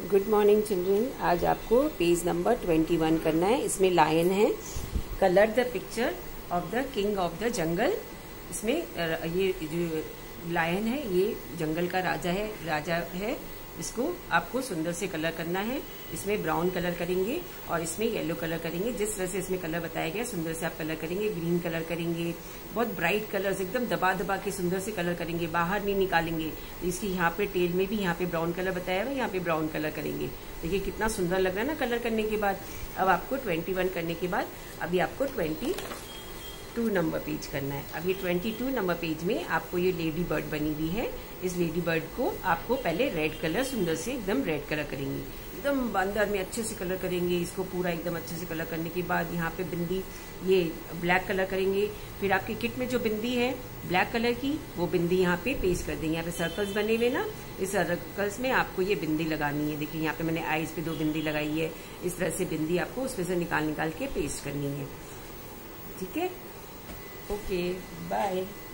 Good morning children. आज आपको page number 21 करना है। इसमें लायन है। Colour the picture of the king of the jungle. इसमें ये जो लायन है ये जंगल का राजा है। इसको आपको सुंदर से कलर करना है। इसमें ब्राउन कलर करेंगे और इसमें येलो कलर करेंगे। जिस तरह से इसमें कलर बताया गया सुंदर से आप कलर करेंगे। ग्रीन कलर करेंगे, बहुत ब्राइट कलर्स एकदम दबा दबा के सुंदर से कलर करेंगे, बाहर नहीं निकालेंगे। इसकी यहाँ पे टेल में भी यहाँ पे ब्राउन कलर बताया हुआ है, यहाँ पे ब्राउन कलर करेंगे। देखिए कितना सुंदर लग रहा है ना कलर करने के बाद। अब आपको 21 करने के बाद अभी आपको 22 नंबर पेज करना है। अब ये 22 नंबर पेज में आपको ये लेडी बर्ड बनी हुई है। इस लेडी बर्ड को आपको पहले रेड कलर सुंदर से एकदम रेड कलर करेंगे, एकदम अंदर में अच्छे से कलर करेंगे। इसको पूरा एकदम अच्छे से कलर करने के बाद यहाँ पे बिंदी ये ब्लैक कलर करेंगे। फिर आपकी किट में जो बिंदी है ब्लैक कलर की वो बिंदी यहाँ पे पेस्ट कर देंगे। यहाँ पे सर्कल्स बने हुए ना, इस सर्कल्स में आपको ये बिंदी लगानी है। देखिए यहाँ पे मैंने आईज पे 2 बिंदी लगाई है। इस तरह से बिंदी आपको उसमें से निकाल के पेस्ट करनी है। ठीक है, ओके बाय।